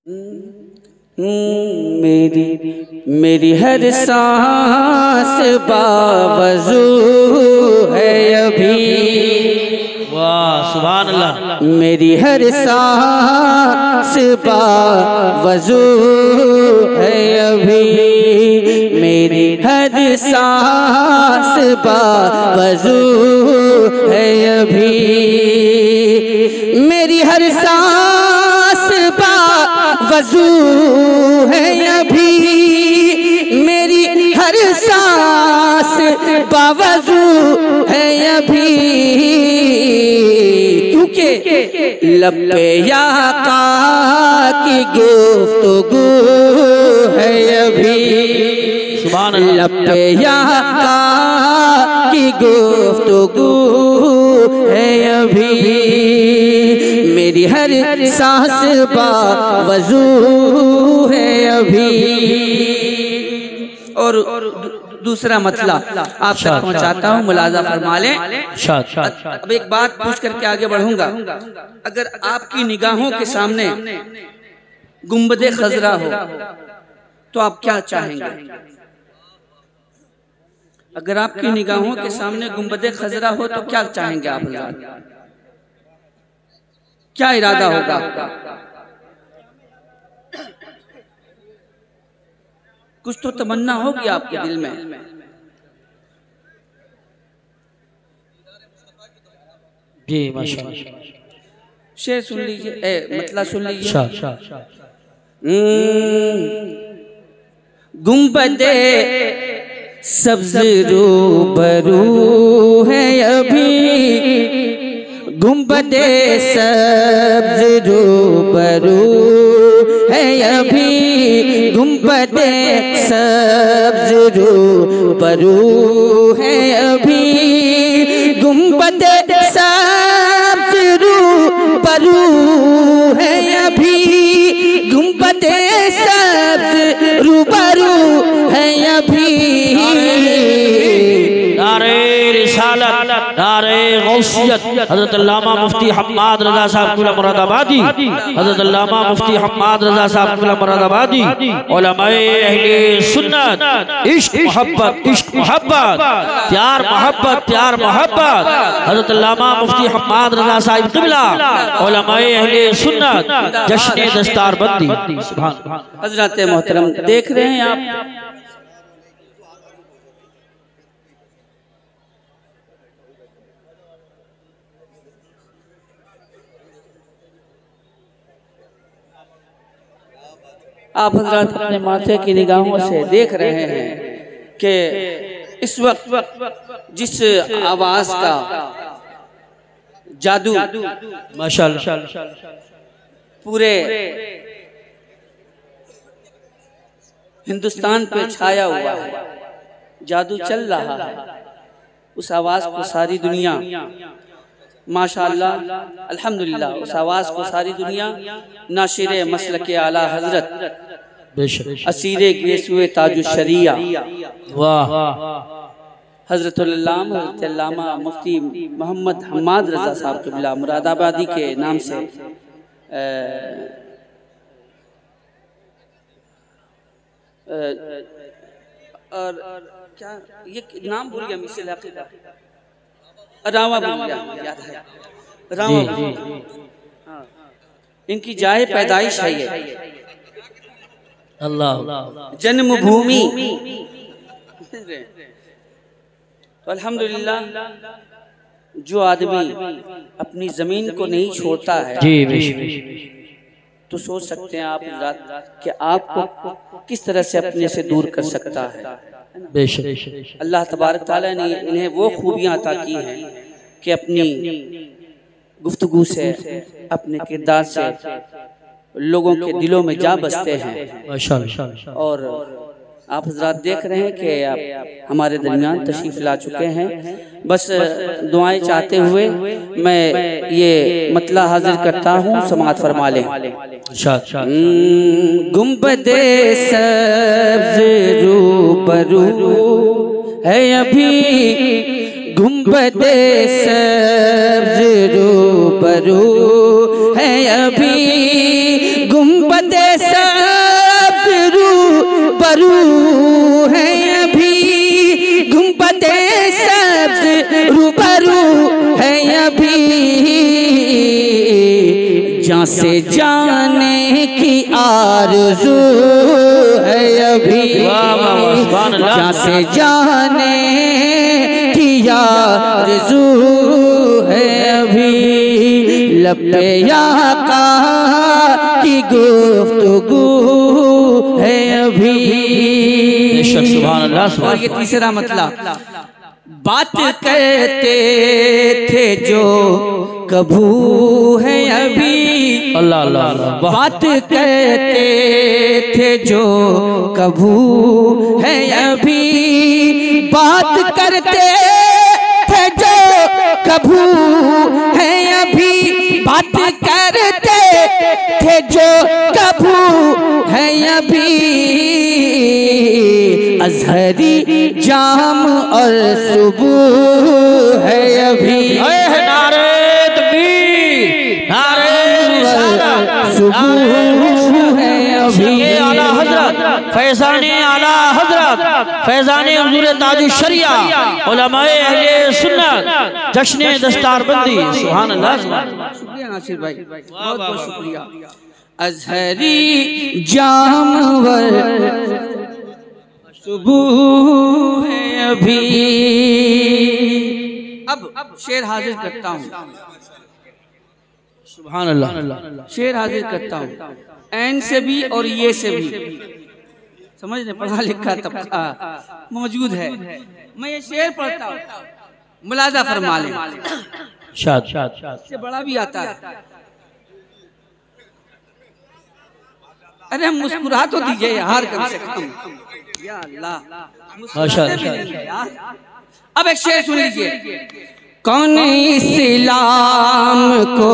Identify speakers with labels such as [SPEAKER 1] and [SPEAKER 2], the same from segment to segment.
[SPEAKER 1] मेरी हर सांस बावजू है अभी।
[SPEAKER 2] वाह सुभान अल्लाह।
[SPEAKER 1] मेरी हर सांस बावजू है अभी। मेरी हर सांस बावजू है अभी। मेरी हर सांस बावजू है अभी। मेरी हर सांस बावजू है अभी। क्योंकि लब पे आका की गुफ्तगू है अभी।
[SPEAKER 2] सुभान अल्लाह।
[SPEAKER 1] लब पे आका की गुफ्तगू है अभी। मेरी हर सांस बावजू है अभी। और दूसरा मतला आप तक पहुंचाता हूँ, मुलाजा फरमा लें। अब एक बात पूछ करके आगे बढ़ूंगा। अगर आपकी निगाहों के सामने गुंबदे खजरा हो तो आप क्या चाहेंगे? अगर आपकी निगाहों के सामने गुंबदे खजरा हो तो क्या चाहेंगे आप? क्या इरादा होगा आपका? कुछ तो तमन्ना होगी आपके दिल में।
[SPEAKER 2] जी माशाअल्लाह।
[SPEAKER 1] शेर सुन लीजिए, मतलब सुन लीजिए। गुंबदे सब्ज रूबरू है अभी। गुंबदे सब्ज रूबरू है अभी। गुंबदे सब्ज रूबरू है अभी। गुंबदे सब्ज रूबरू है अभी। गुंबदे सब्ज रूबरू है अभी।
[SPEAKER 2] नारे रिसालत, नारे गौसियत, हज़रत अल्लामा मुफ्ती हम्माद रज़ा साहब क़िबला मुरादाबादी, हज़रत अल्लामा मुफ्ती हम्माद रज़ा साहब क़िबला मुरादाबादी, उलमाए अहले सुन्नत, इश्क मोहब्बत, इश्क मोहब्बत, प्यार मोहब्बत, प्यार मोहब्बत, हज़रत अल्लामा मुफ्ती हम्माद रज़ा साहब क़िबला, उलमाए अहले सुन्नत, जश्न दस्तारबंदी। सुभान।
[SPEAKER 1] हज़रत मोहतरम देख रहे हैं आप, आप हज़रत अपने माथे की निगाहों से देख रहे हैं कि इस वक्त जिस आवाज का जादू माशाअल्लाह पूरे हिंदुस्तान पे छाया हुआ है, जादू चल रहा है, उस आवाज को सारी दुनिया माशाअल्लाह अल्हम्दुलिल्लाह, उस आवाज को सारी दुनिया नाशिरे मसलके आला हजरत असीरे गिरसुए ताजु शरिया
[SPEAKER 2] वाह
[SPEAKER 1] हजरत अल्लामा मुफ्ती मोहम्मद हम्माद रज़ा साहब क़िबला मुरादाबादी के नाम से और क्या ये नाम भूल गया मिसल इलाके का, रावा भूल गया, याद है रावा। हाँ, इनकी जाए पैदाइश है ये
[SPEAKER 2] अल्लाह
[SPEAKER 1] जन्मभूमि। तो अल्हम्दुलिल्लाह जो आदमी अपनी जमीन को नहीं छोड़ता है तो सोच सकते हैं आप कि आपको किस तरह से अपने से दूर कर सकता है। अल्लाह तबारक ताला ने इन्हें वो खूबियां अता की हैं कि अपनी गुफ्तगू से, अपने किरदार से लोगों के दिलों में जा बसते हैं। और आप हजरात देख रहे हैं कि आप हमारे दरमियान तशरीफ ला चुके हैं। बस दुआएं चाहते हुए मैं ये मतला हाजिर करता हूँ, समाअत फरमा लें। गुंबदे सब्ज़ रूबरू है अभी। गुंबदे सब्ज़ रूबरू है अभी। गुंबदे जहाँ से जाने की आरज़ू है अभी, जहाँ से जाने की आरज़ू है अभी, लब पे आका की गुफ्तगू है अभी।
[SPEAKER 2] सुभान अल्लाह।
[SPEAKER 1] और ये तीसरा मतलब, बात कहते थे जो कभू है अभी,
[SPEAKER 2] अल्लाह अल्लाह।
[SPEAKER 1] बात कहते थे जो कभू है अभी, बात करते थे जो कभू है अभी, बात करते थे जो कभू है अभी। अज़हरी जाम और सुबह है अभी,
[SPEAKER 2] नारे तकबीर, नारे रिसालत,
[SPEAKER 1] सुबह है अभी।
[SPEAKER 2] आला हजरत फैज़ाने आला हजरत फैज़ाने हुज़ूर ताजुश शरिया उलमाए अहले सुन्नत जश्न दस्तारबंदी। सुभान अल्लाह।
[SPEAKER 1] शुक्रिया नासिर भाई, बहुत बहुत शुक्रिया। अज़हरी जामवर सुबह है अभी। अब शेर हाजिर करता हूँ,
[SPEAKER 2] सुभान अल्लाह।
[SPEAKER 1] शेर हाजिर करता हूँ, एन से भी और ये से भी, समझ रहे, पढ़ा लिखा तबका मौजूद है। मैं ये शेर पढ़ता हूँ, मुलाजा फरमा लें।
[SPEAKER 2] शाद
[SPEAKER 1] इससे बड़ा भी आता है। अरे हम मुस्कुरा तो दीजिए यार कम से कम, या अल्लाह। अब एक शेर सुन लीजिए। कौन इस्लाम को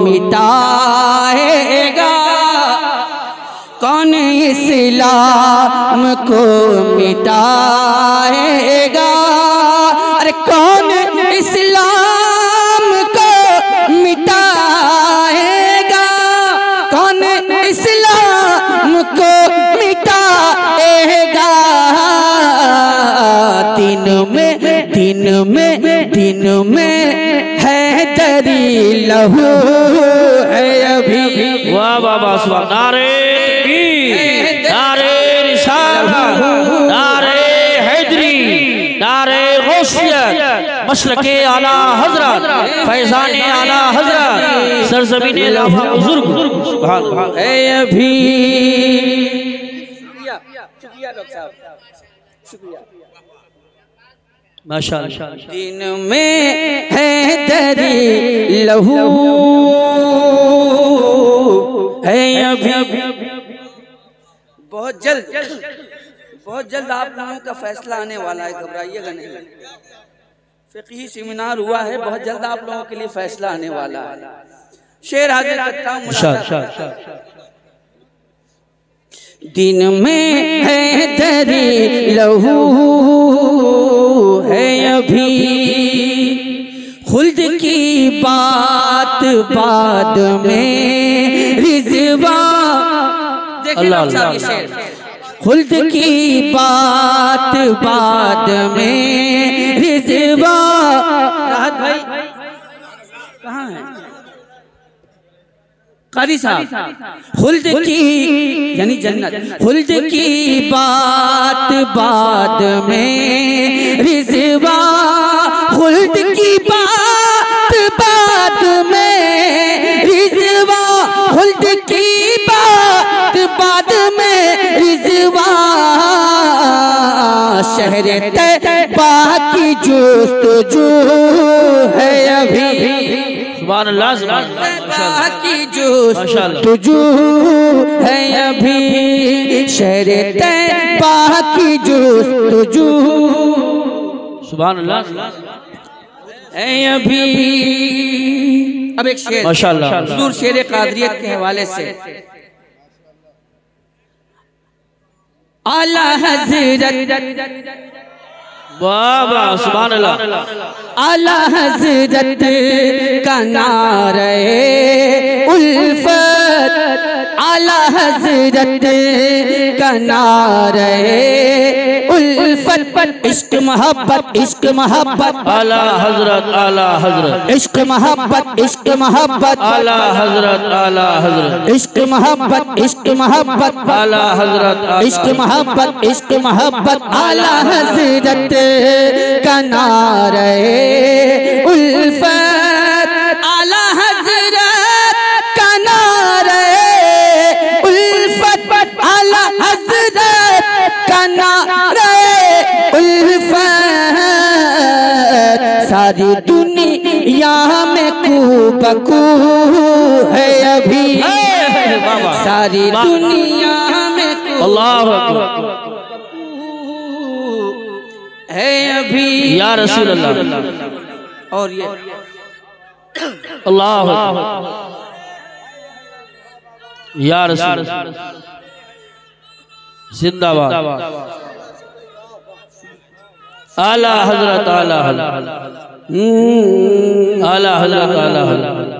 [SPEAKER 1] मिटाएगा, कौन इस्लाम को मिटाएगा, अरे कौन इस्लाम को मिटाएगा, कौन इस्लाम को मिटाएगा। दिन में है दरी लहू है अभी।
[SPEAKER 2] वाह वाह वाह, सुभान। नारे तकबीर, नारे रिसालत, नारे हैदरी, नारे गौसियत, मसलके आला हजरत फैज़ाने आला हजरत सरज़मीने लाफा बुजुर्ग। सुभान अल्लाह।
[SPEAKER 1] है अभी। शुक्रिया डॉक्टर साहब, शुक्रिया।
[SPEAKER 2] माशाअल्लाह।
[SPEAKER 1] दिन में है दरी लहू है अभी। बहुत जल्द आप लोगों का फैसला आने वाला है, घबराइएगा नहीं। फ़िक़ही सेमिनार हुआ है, बहुत जल्द आप लोगों के लिए फैसला आने वाला है। शेर हाजिर करता हूँ। दिन में है दरी लहू है अभी, खुल्द की बात बाद में रिज़वा। देखिए खुल्द की बात बाद में रिज़वा। राहत भाई कहाँ है? कारी साहब। खुल्द की यानी जन्नत, खुल्द की बात बाद में रिज़वा, खुल्द की बात बाद में रिज़वा, खुल्द की बात बाद में रिज़वा। शहर तैबा की जुस्तजू है अभी।
[SPEAKER 2] सुभान अल्लाह, सुभान अल्लाह।
[SPEAKER 1] की जुस्तजू है अभी, शहर तैबा की जुस्तजू
[SPEAKER 2] सुभान अल्लाह
[SPEAKER 1] है अभी। अब एक शेर
[SPEAKER 2] माशाअल्लाह,
[SPEAKER 1] हुज़ूर शेर कादरियत के हवाले से। आला हज़रत,
[SPEAKER 2] वाह वाह, सुभान अल्लाह।
[SPEAKER 1] आला हज़रत का नारे उल्फत, आला हजरत का नारे उल्फत इश्क मोहब्बत इश्क मोहब्बत
[SPEAKER 2] आला हजरत
[SPEAKER 1] इश्क मोहब्बत इश्क मोहब्बत
[SPEAKER 2] आला हजरत
[SPEAKER 1] इश्क मोहब्बत इश्क मोहब्बत
[SPEAKER 2] आला हजरत
[SPEAKER 1] इश्क मोहब्बत इश्क मोहब्बत आला हजरत का नारे उल्फत आला हजरत का नारे उल्फत आला हजरत का नारे उल्फत सारी दुनिया में कूबकू है अभी सारी दुनिया में
[SPEAKER 2] अल्लाह अकबर
[SPEAKER 1] है अभी
[SPEAKER 2] या रसूल अल्लाह।
[SPEAKER 1] और ये
[SPEAKER 2] अल्लाह या रसूल जिंदाबाद आला हजरत आला हजरत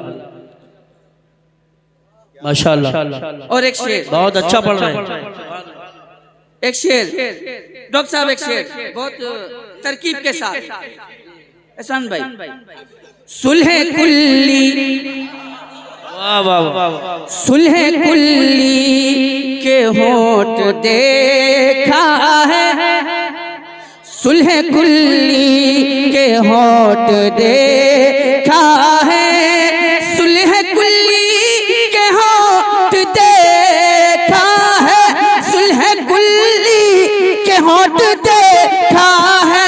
[SPEAKER 2] माशाअल्लाह।
[SPEAKER 1] और एक शेर
[SPEAKER 2] बहुत अच्छा पढ़ रहे हैं।
[SPEAKER 1] एक शेर डॉक्टर साहब एक शेर बहुत तरकीब के साथ एहसान भाई सुलह कुल्ली
[SPEAKER 2] वाह वाह वाह
[SPEAKER 1] सुलह कुल्ली के होठ देखा है सुलह कुल्ली के होठ देखा है सुलह कुल्ली के होठ देखा है सुलह कुल्ली के होठ देखा है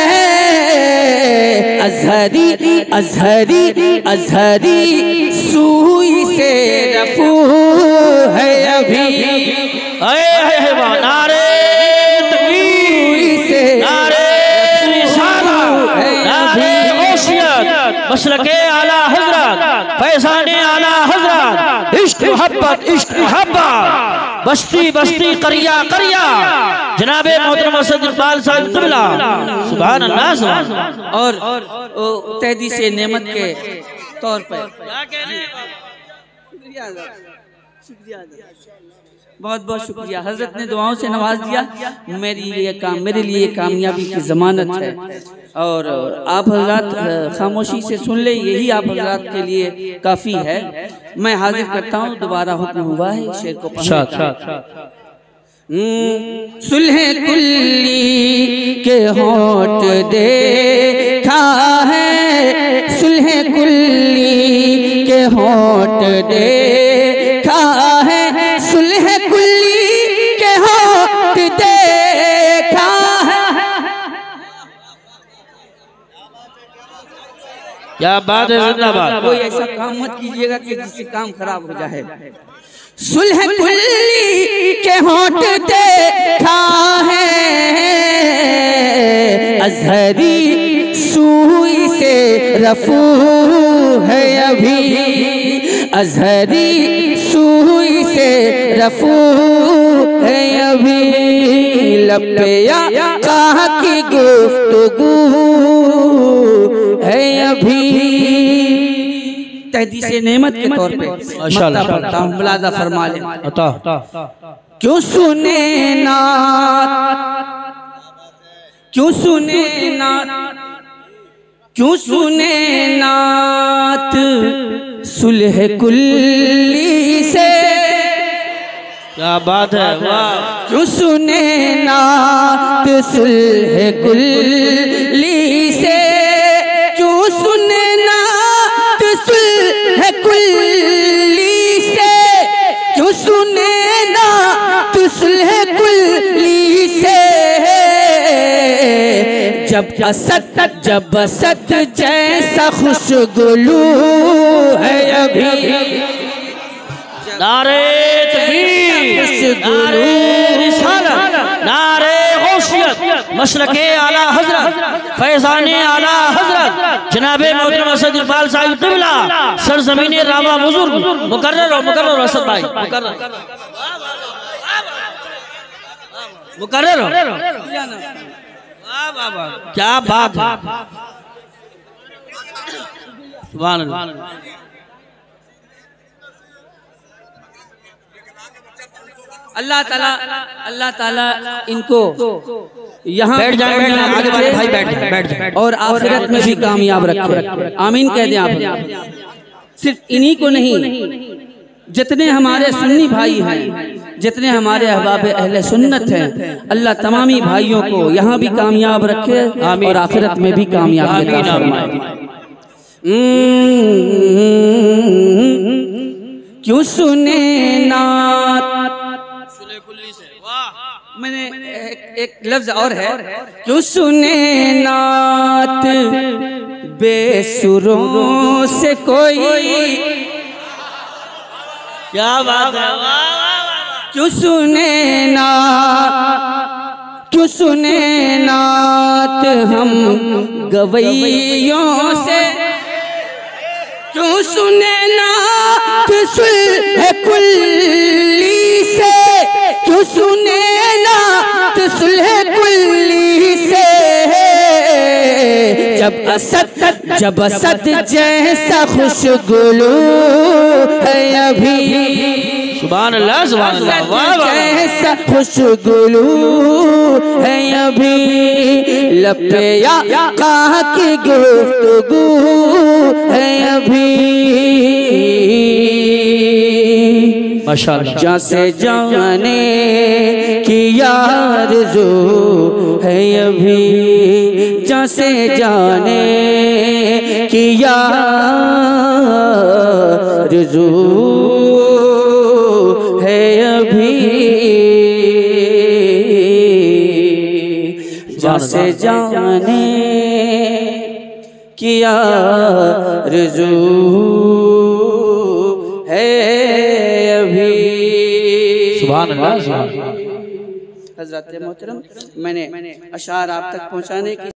[SPEAKER 1] अजहरी अजहरी अजहरी सुई से रफू है अभी
[SPEAKER 2] नारे तकबीर नारे रिसालत नारे गौसियत मसलके आला हजरत फैज़ाने आला हजरत इश्क मोहब्बत बस्ती बस्ती करिया करिया जनाबे मोहतरम असद इकबाल साहब क़िबला सुभान अल्लाह सुभान
[SPEAKER 1] और तहदी से नेमत के तौर पर बहुत बहुत शुक्रिया। हजरत ने दुआओं से नवाज दिया। मेरे लिए कामयाबी की जमानत है और आप हजरत खामोशी से सुन ले, यही आप हजरत के लिए काफ़ी है। मैं हाजिर करता हूँ, दोबारा हुक्म हुआ है शेर को पढ़ने। सुलह कुल्ली के होठ देखा है सुलह कुल्ली के होठ देखा है सुलह कुल्ली के होठ देखा है।
[SPEAKER 2] क्या बात है, जिंदाबाद।
[SPEAKER 1] कोई ऐसा काम मत कीजिएगा कि जिससे काम खराब हो जाए। सुलह कुल्ली के होठ देखा है अजहरी सुई से रफू है अभी अजहरी सुई से रफू है अभी लपया कहा की गुफ्तगू है अभी। तहदी से नेमत के तौर पे माशाअल्लाह पढ़ता हूँ, मुलाजा फरमा ले। क्यों सुने नात क्यों सुने नात क्यों सुने नात सुलह कुल्ली से।
[SPEAKER 2] क्या बात है, वाह।
[SPEAKER 1] क्यों सुने नात सुलह कुल्ली से क्यों सुने नात सुलह कुल्ली से क्यों सुने नात सुलह कुल्ली से। जब असद जैसा खुशगुलू है अभी
[SPEAKER 2] नारे तकबीर नारे रिसालत नारे गौसियत मसलके आला हजरत फैज़ाने आला हजरत जनाबे मोहतरम असद इकबाल साहब क़िबला सरज़मीन रावा बुजुर्ग मुकर्रर असद भाई मुकर्रर क्या बात है, सुभान अल्लाह।
[SPEAKER 1] अल्लाह ताला इनको यहाँ
[SPEAKER 2] बैठ जाए, आगे वाले भाई बैठ जाए
[SPEAKER 1] और आखिरत में भी कामयाब रखे। आमीन कह दें आप। सिर्फ इन्हीं को नहीं, जितने हमारे सुन्नी भाई हैं, जितने हमारे अहबाब अहले सुन्नत हैं, अल्लाह तमामी भाइयों को यहाँ भी कामयाब रखे और आखिरत में भी कामयाब फरमाए। क्यों सुने नात, मैंने एक लफ्ज और है, क्यों सुने नात बेसुरों से कोई,
[SPEAKER 2] क्या बात है,
[SPEAKER 1] क्यों सुने नात हम गवैयों से, क्यों सुने नात सुलह कुल्ली से, क्यों सुने नात सुलह कुल्ली से, जब असद जैसा खुशगुलू है अभी,
[SPEAKER 2] सुभान अल्लाह सुभान अल्लाह,
[SPEAKER 1] जैसा खुशगुलू है अभी, लपे आका की गुफ्तगू है अभी,
[SPEAKER 2] माशाअल्लाह।
[SPEAKER 1] जैसे जाने की आरज़ू है अभी, जैसे जाने की आरज़ू है अभी, जैसे जाने की आरज़ू है अभी।
[SPEAKER 2] सुभान अल्लाह।
[SPEAKER 1] हज़रत मोहतरम, मैंने अशार आप तक पहुँचाने की